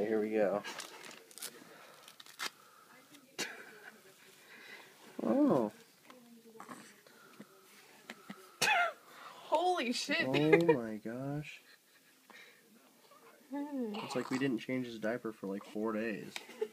Okay, here we go. Oh. Holy shit. Oh my gosh. It's like we didn't change his diaper for like 4 days.